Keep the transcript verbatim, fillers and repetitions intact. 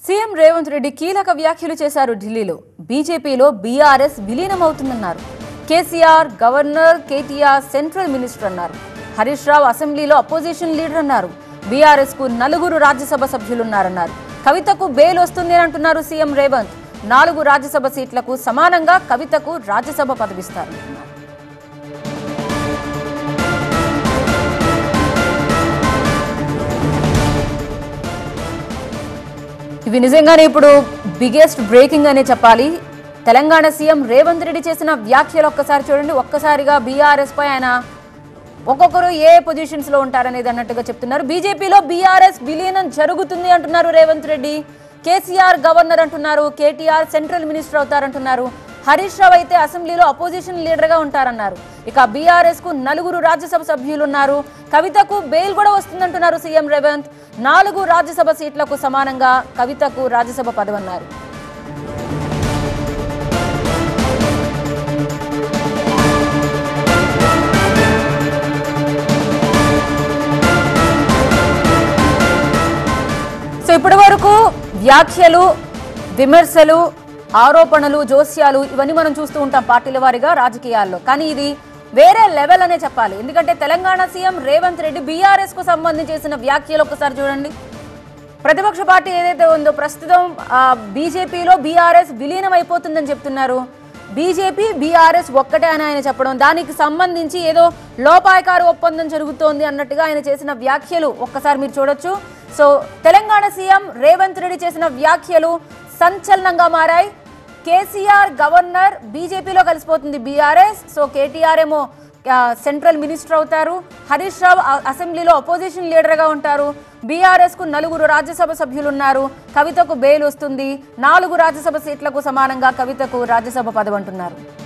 CM Revanth Reddy కీలక వ్యాఖ్యలు చేశారు. ఢిల్లీలో బీజేపీలో బీఆర్ఎస్ విలీనమవుతుందన్నారు. KCR governor, KTR central minister అన్నారు. హరీష్ రావు అసెంబ్లీలో అపోజిషన్ లీడర్ అన్నారు. బీఆర్ఎస్ కు నలుగురు రాజ్యసభ సభ్యులున్నారన్నారు. కవితకు బెయిల్ వస్తుంది అని అంటున్నారు సీఎం రేవంత్. నాలుగు రాజ్యసభ సీట్లకు సమానంగా కవితకు రాజ్యసభ పదవిస్తారు. ఇవి నిజంగానే ఇప్పుడు బిగ్గెస్ట్ బ్రేకింగ్ అనే చెప్పాలి. తెలంగాణ సీఎం రేవంత్ రెడ్డి చేసిన వ్యాఖ్యలు ఒక్కసారి చూడండి. ఒక్కసారిగా బీఆర్ఎస్ పై ఆయన ఒక్కొక్కరు ఏ పొజిషన్స్ లో ఉంటారనేది అన్నట్టుగా చెప్తున్నారు. బీజేపీలో బీఆర్ఎస్ విలీనం జరుగుతుంది అంటున్నారు రేవంత్ రెడ్డి. కేసీఆర్ గవర్నర్ అంటున్నారు. కేటీఆర్ సెంట్రల్ మినిస్టర్ అవుతారంటున్నారు. హరీష్ రావు అయితే అసెంబ్లీలో అపోజిషన్ లీడర్ గా ఉంటారన్నారు. ఇక బీఆర్ఎస్ కు నలుగురు రాజ్యసభ సభ్యులున్నారు. కవితకు బెయిల్ కూడా వస్తుందంటున్నారు సీఎం రేవంత్. నాలుగు రాజ్యసభ సీట్లకు సమానంగా కవితకు రాజ్యసభ పదవన్నారు. సో ఇప్పటి వరకు వ్యాఖ్యలు, విమర్శలు, ఆరోపణలు, జోస్యాలు ఇవన్నీ మనం చూస్తూ ఉంటాం పార్టీల వారీగా రాజకీయాల్లో. కానీ ఇది వేరే లెవెల్ అనే చెప్పాలి. ఎందుకంటే తెలంగాణ సీఎం రేవంత్ రెడ్డి బీఆర్ఎస్ కు సంబంధించి చేసిన వ్యాఖ్యలు ఒక్కసారి చూడండి. ప్రతిపక్ష పార్టీ ఏదైతే ఉందో ప్రస్తుతం బీజేపీలో బీఆర్ఎస్ విలీనం అయిపోతుందని చెప్తున్నారు. బీజేపీ బీఆర్ఎస్ ఒక్కటే అని ఆయన చెప్పడం, దానికి సంబంధించి ఏదో లోపాయకార ఒప్పందం జరుగుతోంది అన్నట్టుగా ఆయన చేసిన వ్యాఖ్యలు ఒక్కసారి మీరు చూడొచ్చు. సో తెలంగాణ సీఎం రేవంత్ రెడ్డి చేసిన వ్యాఖ్యలు సంచలనంగా మారాయి. కేసీఆర్ గవర్నర్, బీజేపీలో కలిసిపోతుంది బీఆర్ఎస్. సో కేటీఆర్ ఏమో సెంట్రల్ మినిస్టర్ అవుతారు. హరీష్ రావు అసెంబ్లీలో అపోజిషన్ లీడర్గా ఉంటారు. బీఆర్ఎస్ కు నలుగురు రాజ్యసభ సభ్యులున్నారు. కవితకు బెయిల్ వస్తుంది. నాలుగు రాజ్యసభ సీట్లకు సమానంగా కవితకు రాజ్యసభ పదవి అంటున్నారు.